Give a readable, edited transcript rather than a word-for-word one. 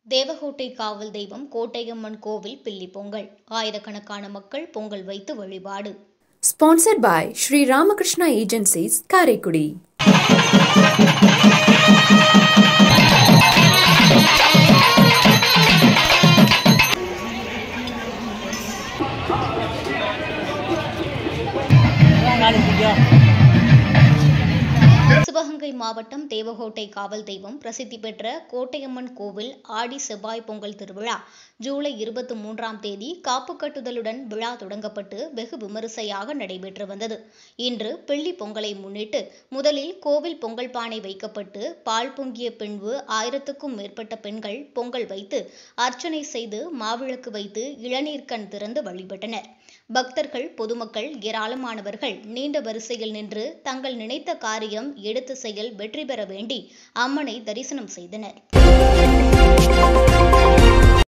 தேவகோட்டை காவல் தெய்வம் கோட்டையம்மன் கோவில் பில்லி பொங்கல். ஆயிரக்கணக்கான மக்கள் பொங்கல் வைத்து வழிபாடு. Sponsored by Sri Ramakrishna Agencies, Karaikudi. Sivaganga மாவட்டம் தேவகோட்டை காவல் தெய்வம் பிரசித்தி பெற்ற கோட்டையம்மன் கோவில் ஆடி செவ்வாய் பொங்கல் திருவிழா ஜூலை 23ஆம் தேதி காப்பு கட்டுதலுடன் விழா தொடங்கப்பட்டு வெகு விமரிசையாக நடைபெற்று வந்தது. இன்று பிள்ளி பொங்கலை முன்னிட்டு முதலில் கோவில் பொங்கல் பானை வைக்கப்பட்டு பால் பொங்கிய பின்பு 1000க்கும் மேற்பட்ட பெண்கள் பொங்கல் வைத்து அர்ச்சனை செய்து மாவிளக்கு வைத்து இளநீர் கண் திறந்து வழிபட்டனர். பக்தர்கள், பொதுமக்கள் ஏராளமானவர்கள் நீண்ட வரிசையில் நின்று தங்கள் நினைத்த காரியம் எடுத்த செயல் வெற்றி பெற வேண்டி அம்மனை தரிசனம் செய்தனர்.